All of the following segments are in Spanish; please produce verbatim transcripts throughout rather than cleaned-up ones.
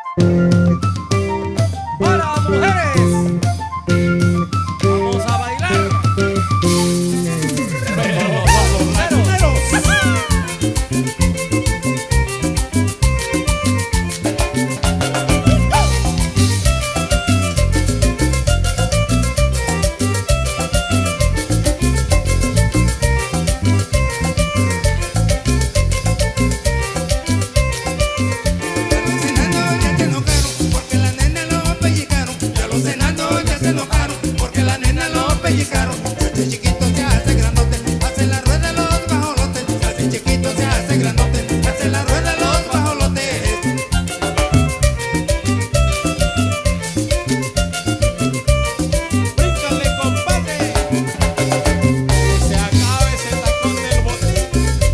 Para mujeres, vamos a bailar. Pero los loneros. Porque la nena lo pellicaron. Este chiquito se hace grandote, hace la rueda de los bajolotes. Este chiquito se hace grandote, hace la rueda de los bajolotes. Bríncale, compadre, que se acabe ese tacón del botín.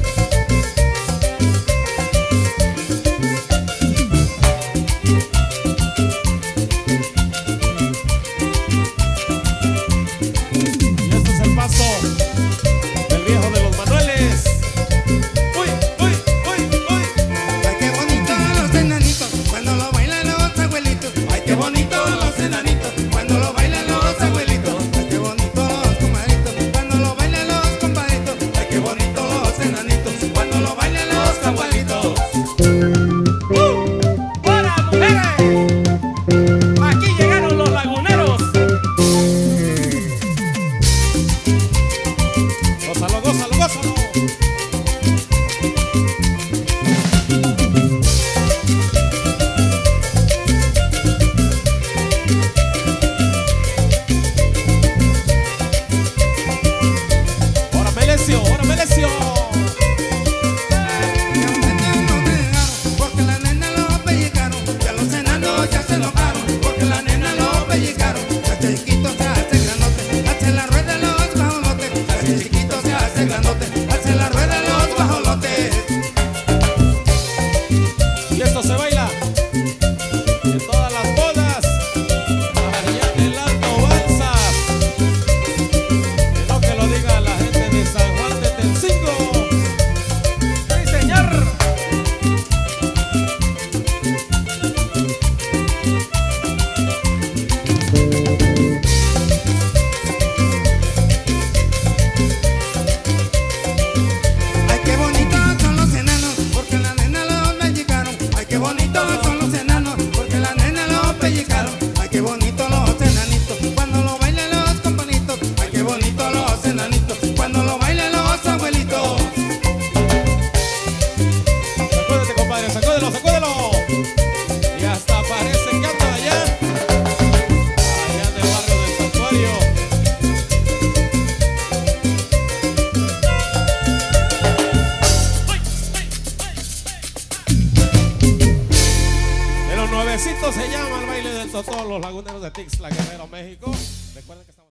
El viejo de los Manueles. Uy, uy, uy, uy. Ay, qué bonito los enanitos cuando lo bailan los abuelitos. Ay, qué bonito los enanitos cuando lo bailan los abuelitos. Ay, qué bonito los compadritos cuando lo bailan los compadritos. Ay, qué bonito los enanitos cuando lo bailan los abuelitos. Uh, ¡Para mujeres! Aquí llegaron los laguneros. Gózalo, gózalo, gózalo. Ahora Melecio, ahora Melecio. Porque la nena lo pellicaron, ya los enanos ya se enojaron. Porque la nena lo pellicaron, este chiquito se hace grandote, hace la rueda de los bajolotes. Este chiquito se hace grandote, hace la rueda de los bajolotes. Y esto se baila en todas las bodas, allá en el Alto Balsas. Que no que lo diga la gente de San Juan de Tencingo. ¡Sí, señor! Ay, qué bonitos son los enanos, porque la nena los pellicaron. Ay, qué bonitos son los enanos, porque la nena los pellicaron. Ay, qué bonitos los enanitos cuando lo bailan los companitos. Ay, qué bonitos los enanitos cuando lo bailan los abuelitos. Sacúdete, compadre, sacúdelo, sacúdelo. Y hasta parece que anda allá, allá en el barrio del Santuario. De los nuevecitos se llama el baile del Totó, los laguneros de Tixla, Guerrero, México. Recuerden que estamos